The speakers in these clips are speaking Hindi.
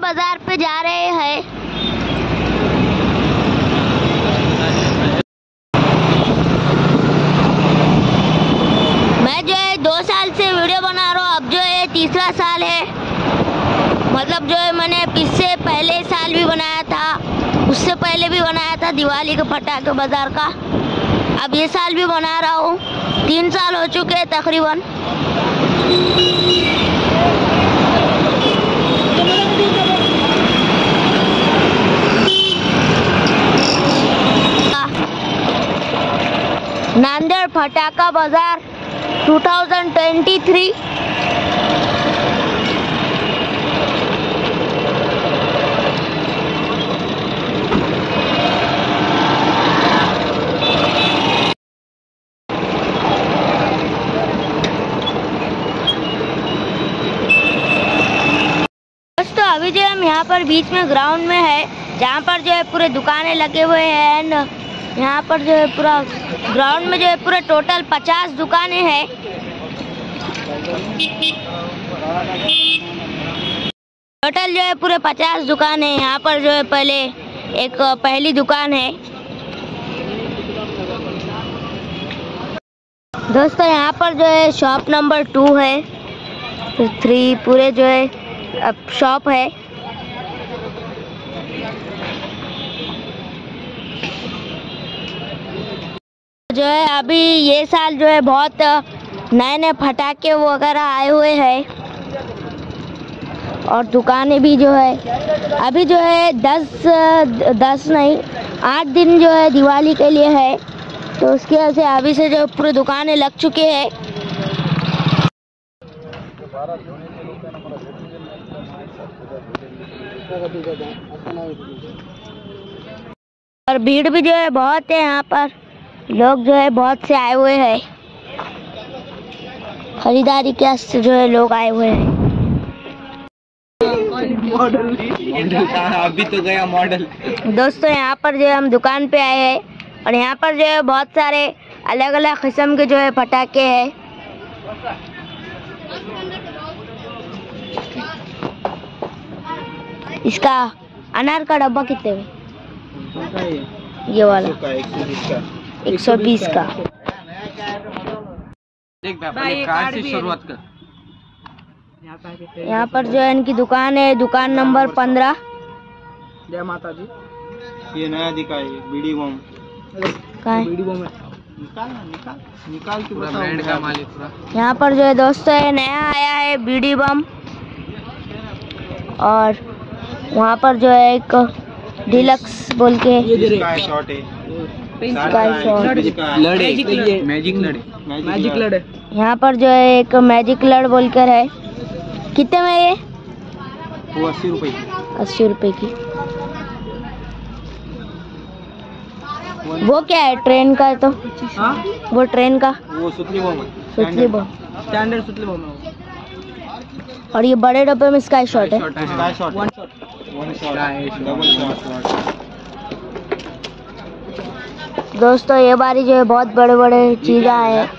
बाजार पे जा रहे हैं। मैं जो है 2 साल से वीडियो बना रहा हूँ, अब जो है तीसरा साल है। मतलब जो है मैंने इससे पहले साल भी बनाया था, उससे पहले भी बनाया था दिवाली के पटाखे बाजार का। अब ये साल भी बना रहा हूँ, 3 साल हो चुके हैं तकरीबन। नांदेड़ पटाखा बाजार 2023। दोस्तों अभी जो हम यहाँ पर बीच में ग्राउंड में है, जहाँ पर जो है पूरे दुकानें लगे हुए हैं। एंड यहाँ पर जो है पूरा ग्राउंड में जो है पूरे टोटल 50 दुकानें हैं। टोटल जो है पूरे 50 दुकानें हैं। यहाँ पर जो है पहली दुकान है। दोस्तों यहाँ पर जो है शॉप नंबर 2 है, फिर 3 पूरे जो है अब शॉप है। जो है अभी ये साल जो है बहुत नए नए पटाखे वगैरह आए हुए हैं, और दुकानें भी जो है अभी जो है 10 नहीं 8 दिन जो है दिवाली के लिए है, तो उसकी वजह से अभी से जो पूरी दुकानें लग चुके हैं। और भीड़ भी जो है बहुत है, यहाँ पर लोग जो है बहुत से आए हुए हैं, खरीदारी के वास्ते जो है लोग आए हुए हैं। मॉडल अभी तो गया मॉडल। दोस्तों यहाँ पर जो है हम दुकान पे आए हैं, और यहाँ पर जो है बहुत सारे अलग अलग किस्म के जो है पटाखे हैं। इसका अनार का डब्बा कितने में? ये वाला 120 का। कार्ड से शुरुआत कर। यहाँ पर जो है इनकी दुकान है, दुकान नंबर 15। जय माता दी। ये नया दिखाई बीडी बम। बीडी बम निकाल के बताओ। ब्रांड का मालिक पूरा। यहाँ पर जो है दोस्तों है नया आया है बीडी बम, और वहाँ पर जो है एक डिलक्स बोल के शॉट है। मैजिक लड़। यहाँ पर जो है एक मैजिक लड़ बोलकर है। कितने में ये? वो 80 रुपए की। 80 रुपए की। वो क्या है ट्रेन का? तो वो ट्रेन का वो सुतली बम है। सुतली बम, स्टैंडर्ड सुतली बम है। और ये बड़े डब्बे में स्काई शॉट है। Sky shot one shot double shot. दोस्तों ये बारी जो है बहुत बड़े बड़े चीज़ आए हैं।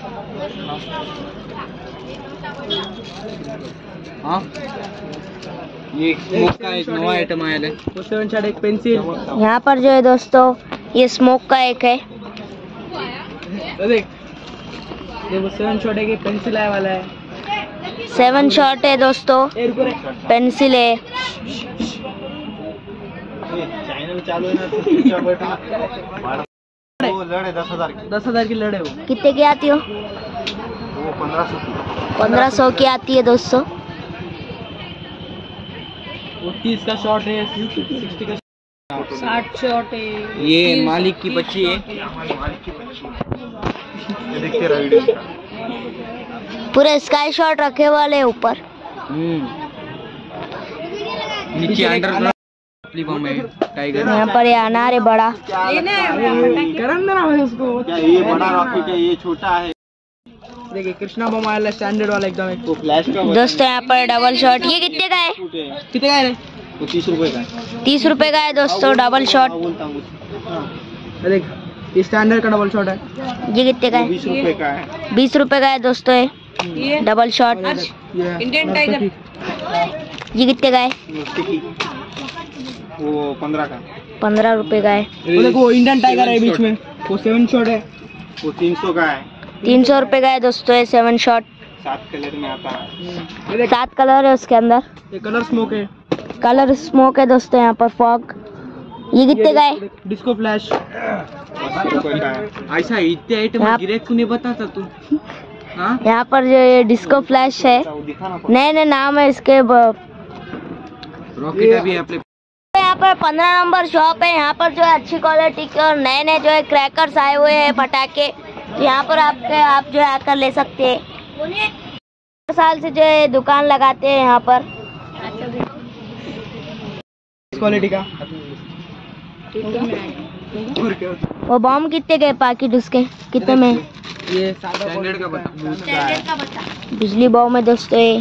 हाँ ये स्मोक का एक नया आइटम आया है। वो 7 शॉट एक पेंसिल। यहाँ पर जो है दोस्तों ये स्मोक का एक है। देख ये वो 7 शॉट है, पेंसिल आया वाला है। 7 शॉट है दोस्तों, पेंसिल है। चैनल चालू है ना, तो वो लड़े 10,000 की लड़े। वो कितने की आती हो? वो 1500 की आती है दोस्तों। वो 30 का शॉट है, 60 का 60 शॉट है। ये मालिक की बच्ची है। देखते रहो वीडियो। पूरे स्काई शॉट रखे वाले ऊपर। नीचे अंडर बम है टाइगर। यहाँ पर ये अनार है बड़ा। गरम देना है उसको। क्या ये बड़ा रॉकेट है, ये छोटा है। देखिए कृष्णा बम आया स्टैंडर्ड वाला एकदम एक फ्लैश का। दोस्तों यहाँ पर डबल शॉट, ये कितने का है? कितने का है? वो 30 रुपए का है। 30 रुपए का है दोस्तों डबल शॉट। देख ये स्टैंडर्ड का डबल शॉट है। ये कितने का है? 20 रुपए का है। 20 रुपए का है दोस्तों ये डबल शॉट। Indian tiger. ये कितने का है? वो 15 का। 15 रुपए का है। वो देखो इंडियन टाइगर है बीच में, वो 7 शॉट है, वो 300 का है। 300 रुपए का है दोस्तों ये 7 शॉट। 7 कलर में आता है। 7 कलर है उसके अंदर। ये कलर स्मोक है। कलर स्मोक है दोस्तों यहाँ पर फॉग। ये कितने का है? डिस्को फ्लैश 80 रुपए का है। ऐसा इतने आइटम गिरेक को नहीं बताता तू। हाँ यहाँ पर जो ये डिस्को फ्लैश है, नए नए नाम है इसके। रॉकेट भी है। यहाँ पर 15 नंबर शॉप है। यहाँ पर जो है अच्छी क्वालिटी के और नए नए जो है क्रैकर्स आए हुए हैं, पटाखे। तो यहाँ पर आप जो है आकर ले सकते हैं। साल से जो है दुकान लगाते हैं यहाँ पर। क्वालिटी का वो बॉम्ब कितने के पैकेट उसके कितने में? ये स्टैंडर्ड का बता। बिजली बॉम्ब है दोस्तों ये।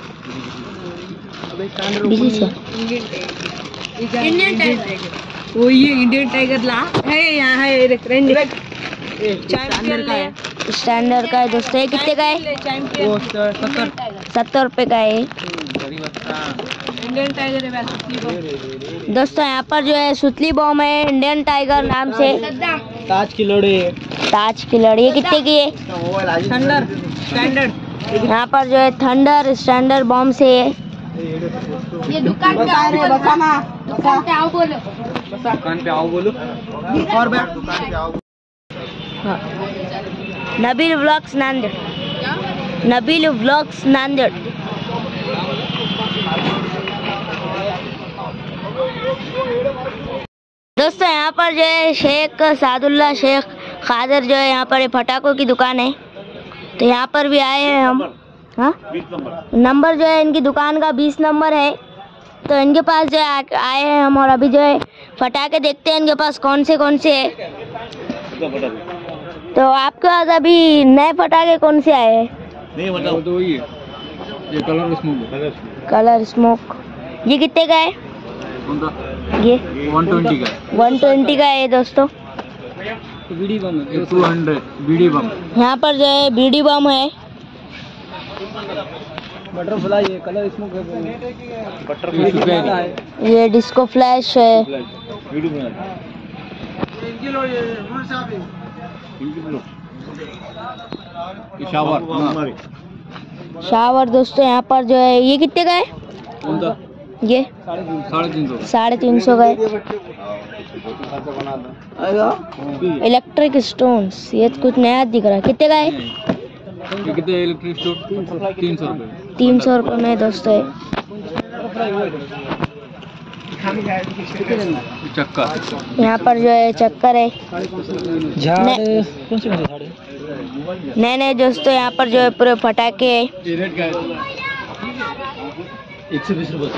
बिजली से इंडियन टाइगर, वो ये इंडियन टाइगर ला है यहाँ है। स्टैंडर्ड का है। स्टैंडर्ड का है दोस्तों। ये कितने का है? वो 70 रुपए का है। इंडियन टाइगर है दोस्तों यहाँ पर जो है सुतली बॉम्ब है इंडियन टाइगर नाम से। ताज की लड़ी। ताज की लड़ी। ये कितने की है? Thunder standard. यहाँ पर जो है थंडर स्टैंडर्ड बॉम्ब से है। ये दुकान पे आओ बोलो। दुकान पे आओ बोलो। और बैठ दुकान पे आओ। हाँ। नबील व्लॉग्स नांदेड़। नबील व्लॉग्स नांदेड़। दोस्तों यहाँ पर जो है शेख सादुल्ला शेख खादर जो है यहाँ पर ये पटाखों की दुकान है। तो यहाँ पर भी आए हैं हम। हाँ नंबर जो है इनकी दुकान का 20 नंबर है। तो इनके पास जो है आए हैं हम और अभी जो है पटाखे देखते हैं इनके पास कौन से है। तो आपके पास अभी नए पटाखे कौन से आए हैं? नहीं मतलब तो वही है। ये कलर स्मोक। ये कितने का है? ये 120 का। 120 का है दोस्तों। बीडी बम है 200 बीडी बम। यहाँ पर जो है बीडी बम है। बटरफ्लाई है, कलर स्मोक है, बटरफ्लाई है। ये डिस्को फ्लैश है। शावर दोस्तों यहाँ पर जो है ये कितने का है? ये 350 का है। Electric stones. ये कुछ नया दिख रहा है। कितने का है? कितने इलेक्ट्रिक स्टोन? 300 रुपए। 300 रुपये में दोस्तों। चक्कर। यहाँ पर जो है चक्कर है। नए दोस्तों यहाँ पर जो है पूरे पटाखे है। 120 रुपए।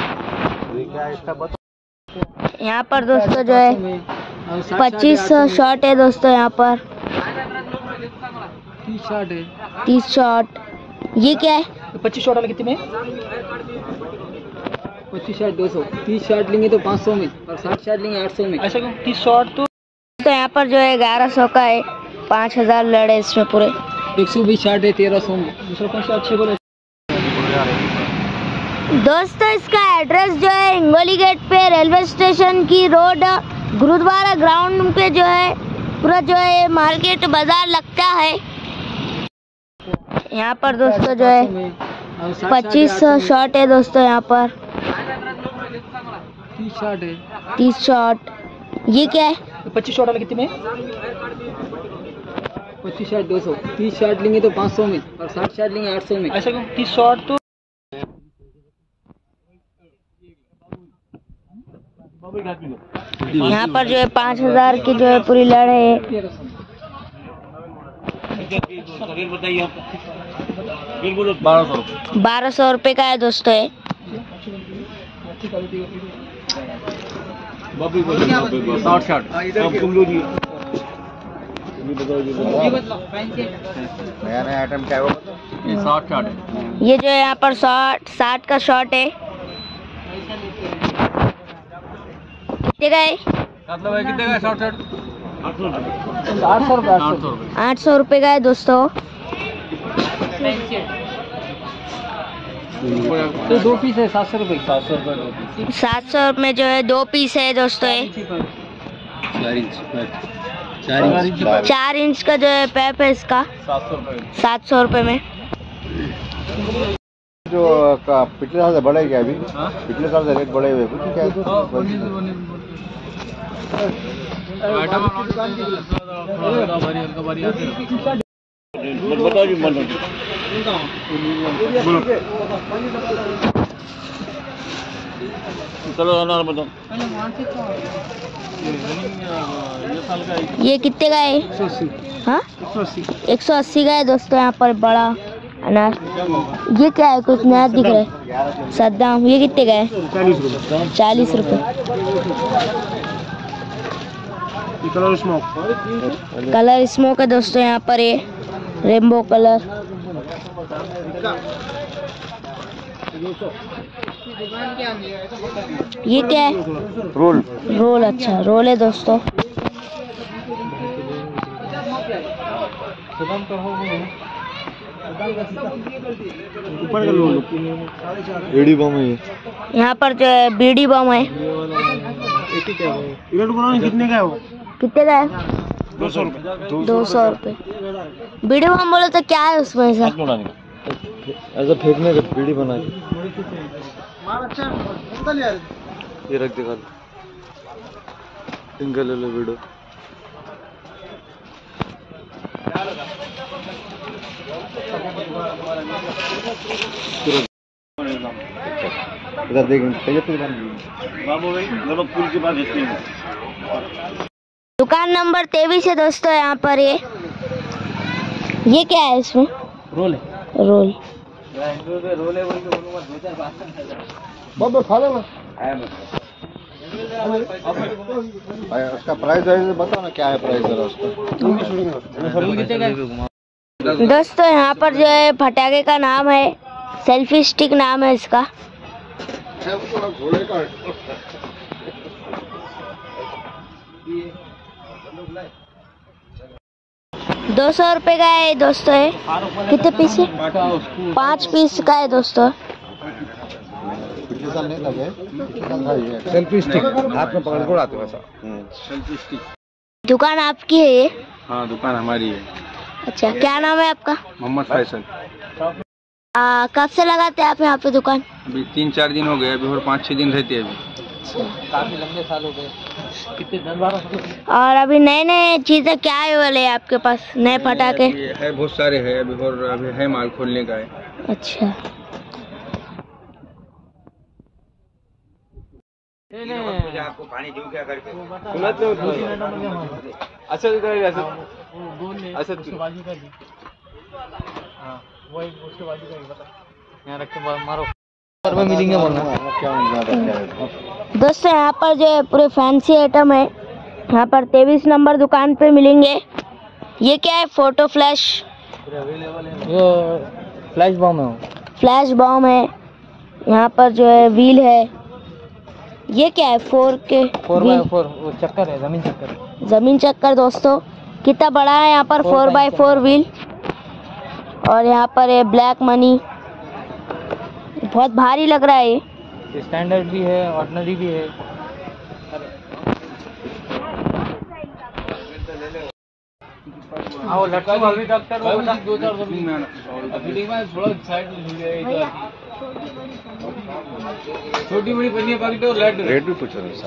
यहाँ पर दोस्तों जो है 2500 शॉट है दोस्तों। यहाँ पर 30 शॉट। ये क्या है? 25 शॉट वाले कितने में? 25 शॉट 200। 30 शॉट लेंगे तो 500 में और 60 शॉट लेंगे 800 में। ऐसा क्यों? 30 शॉट तो यहाँ पर जो है 1100 का है। 5000 लड़े इसमें पूरे। 120 शॉट है 1300 में। दूसरा कौन सा अच्छे बोले? दोस्तों इसका एड्रेस जो है हिंगोली गेट पे रेलवे स्टेशन की रोड गुरुद्वारा ग्राउंड पे जो है पूरा जो है मार्केट बाजार लगता है। यहाँ पर दोस्तों जो है 2500 शॉट है दोस्तों। यहाँ पर 30 शॉट है। 30 शॉट। ये क्या है? 25 शॉट वाले कितने में? 25 शॉट 200। 30 शॉट लेंगे तो 500 में और 60 शॉट लेंगे 800 में। ऐसा क्यों? 30 शॉट तो यहाँ पर जो है 5000 की जो है पूरी लड़ है। 1200 रुपये का है दोस्तों। है 60 शॉट। नया आइटम क्या है? 60 शॉट है। ये जो है यहाँ पर 60 का शॉट है। कितने का है? कितने का शॉट? 800 रुपये का है दोस्तों। तो 2 पीस है 700 रुपये। 700 रुपये 2 पीस। 700 में जो है 2 पीस है दोस्तों ये। 4 इंच का जो है पैप है इसका 700 रुपये में। जो पिछले साल से बढ़े क्या अभी? पिछले साल से रेट बढ़े हुए कुछ क्या? बताओ जी चलो अनार बताओ। ये कितने का है? 180। हाँ 180 का है दोस्तों यहाँ पर बड़ा अनार। ये क्या है, कुछ नया दिख रहा है? सद्दाम। ये कितने का है? 40 रुपये। कलर स्मोक है दोस्तों यहाँ पर, ये रेनबो कलर। ये क्या है? रोल। अच्छा रोल है दोस्तों। बीड़ी बम है यहाँ पर जो है बीड़ी बम है। कितने का है वो? कितने का है? 200 रुपये। 200 रुपये। बीड़ी बम बोले तो क्या है उसमें ऐसा? ऐसा फेंकने का बीड़ी बना के ये रख दे खाली। सिंगल ले लो वीडियो। इधर देखें बाबू भाई दोनों पुल के पास देखते हैं। दुकान नंबर 23 है दोस्तों यहाँ पर। ये क्या है इसमें? रोल है। रोल। बाबा खा लो ना। उसका प्राइस बताओ ना, क्या है प्राइस उसका? दोस्तों यहाँ पर जो है पटाखे का नाम है सेल्फी स्टिक नाम है इसका। ₹200 रुपये का है दोस्तों। है कितने पीस है? 5 पीस का है दोस्तों। सेल्फी स्टिक हाथ में पकड़ के उड़ाते वैसा। Selfie stick. दुकान आपकी है ये? हाँ दुकान हमारी है। अच्छा क्या नाम है आपका? मोहम्मद फैसल। कब से लगाते हैं आप यहाँ पे दुकान? अभी 3-4 दिन हो गए, अभी और 5-6 दिन रहते हैं। अभी काफी लंबे साल हो गए। कितने 10-12। और अभी नए चीजें क्या आए वाले हैं आपके पास? नए पटाखे है बहुत सारे है अभी, और अभी है माल खोलने का है। अच्छा आपको पानी दूं क्या करके? अच्छा यहाँ रख के मारो मिलेंगे बोलना। दोस्तों यहाँ पर जो है पूरे फैंसी आइटम है। यहाँ पर 23 नंबर दुकान पे मिलेंगे। ये क्या है? Photo flash. वो फ्लैश बॉम्ब है। फ्लैश बॉम्ब है। यहाँ पर जो है व्हील है। ये क्या है? 4x4 वो चक्कर है, जमीन चक्कर। जमीन चक्कर दोस्तों कितना बड़ा है यहाँ पर। 4x4 wheel. और यहाँ पर है ब्लैक मनी। बहुत भारी लग रहा है ये। स्टैंडर्ड भी है, ऑर्डिनरी भी है। आओ लटका अभी डॉक्टर को बता 2-4 में अभी में थोड़ा साइड में झूल गया इधर। छोटी बड़ी पन्नी पैकेट और रेट भी पूछ रहे हैं।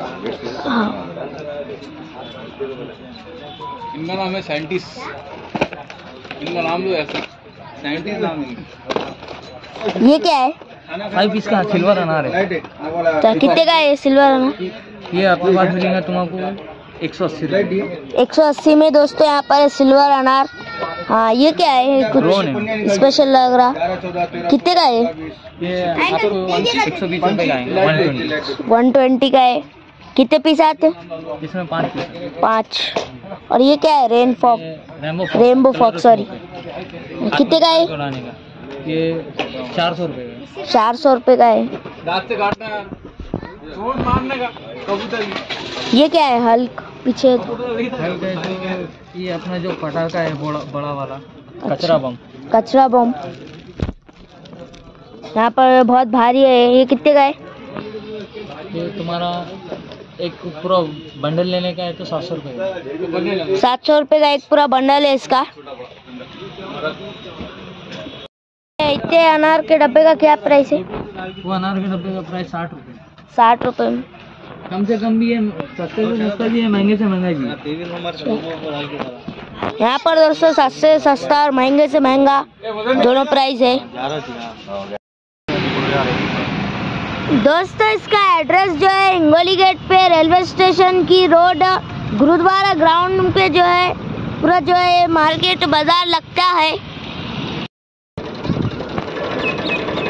इनका नाम है साइंटिस्ट। इनका नाम जो ऐसा साइंटिस्ट नाम है। ये क्या है? 5 पीस का सिल्वर अनार है। तो कितने का है ये सिल्वर अनार? ये आपके पास मिलेगा तुमको 180 रुपये। 180 में दोस्तों यहाँ पर है सिल्वर अनार। हाँ ये क्या है? कुछ स्पेशल लग रहा। कितने का है? ये आपको 120 रुपये का आएंगे। 120 का है। कितने पीस आते हैं? इसमें 5 पीस। 5। और ये क्या है? Rainbow fox sorry. कितने का है? ये 400 रुपये का। 400 रुपये का है। दांत से काटना है, चोट मारने का कबूतर। ये क्या है? हल्क पीछे। ये अपना जो पटाखा है बड़ा वाला कचरा बम। यहाँ पर बहुत भारी है। ये कितने का है? ये तुम्हारा एक पूरा बंडल लेने का है तो 700 रुपये का। 700 रुपये का एक पूरा बंडल है इसका। इतने अनार के डब्बे का क्या प्राइस है? वो अनार के डब्बे का प्राइस 60 रुपये। 60 रुपये में कम से कम भी है, सस्ते से सस्ता भी है, महंगे से महंगा भी है। यहाँ पर दोस्तों सस्ते से सस्ता और महंगे से महंगा दोनों प्राइस है। दोस्तों इसका एड्रेस जो है हिंगोली गेट पे रेलवे स्टेशन की रोड गुरुद्वारा ग्राउंड पे जो है पूरा जो है मार्केट बाजार लगता है।